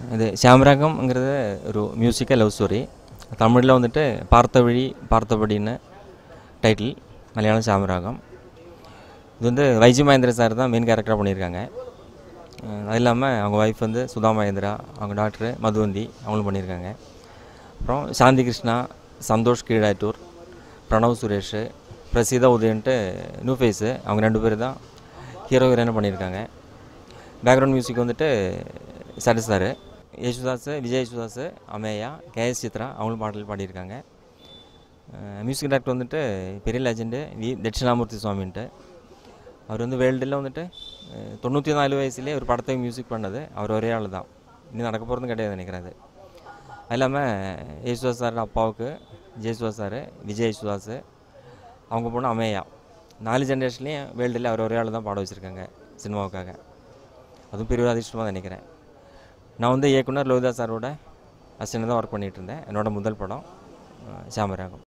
இது ஷியாமராகம்ங்கிறது ஒரு musical love story. தமிழில் வந்துட்டு பார்த்த வழி பார்த்தபடின்னு டைட்டில், மலையாளம் ஷியாமராகம். இது வந்து வைஜி மகேந்திர சார் தான் மெயின் கேரக்டராக பண்ணியிருக்காங்க. அது இல்லாமல் அவங்க ஒய்ஃப் வந்து சுதா மகேந்திரா, அவங்க டாக்டர் மதுவந்தி அவங்களும் பண்ணியிருக்காங்க. அப்புறம் சாந்தி கிருஷ்ணா, சந்தோஷ் கீழாட்டூர், பிரணவ் சுரேஷ், பிரசீதா உதயன்ட்டு நியூ ஃபேஸு, அவங்க 2 பேர் தான் ஹீரோ ஹீரோயினாக பண்ணியிருக்காங்க. பேக்ரவுண்ட் மியூசிக் வந்துட்டு சரி சார், யேசுதாஸ், விஜய் யேசுதாஸ், அமேயா, k.j. சித்ரா அவங்களும் பாடல் பாடியிருக்காங்க. மியூசிக் டைரக்டர் வந்துட்டு பெரிய லெஜெண்டு தட்சிணாமூர்த்தி சுவாமின்ட்டு. அவர் வந்து வேர்ல்டில் வந்துட்டு 94 வயசுலேயே ஒரு படத்துக்கு மியூசிக் பண்ணது அவர் ஒரே ஆள் தான். இன்னும் நடக்க போகிறதும் கிடையாது நினைக்கிறேன். அது இல்லாமல் யேசுதாஸ் சார் அப்பாவுக்கு ஜெயசுதாஸ் சார், விஜய் யேசுதாஸ், அவங்க பொண்ணு அமேயா, 4 ஜென்ரேஷன்லேயும் வேர்ல்டில் அவர் ஒரே ஆள் தான் பாட வச்சுருக்காங்க சினிமாவுக்காக. அதுவும் பெரிய அதிர்ஷ்டமாக நினைக்கிறேன். நான் வந்து இயக்குனர் லோகிதாஸ் சாரோட அசிஸ்டன்ட் தான் ஒர்க் பண்ணிகிட்டு இருந்தேன். என்னோடய முதல் படம் ஷியாமராகம்.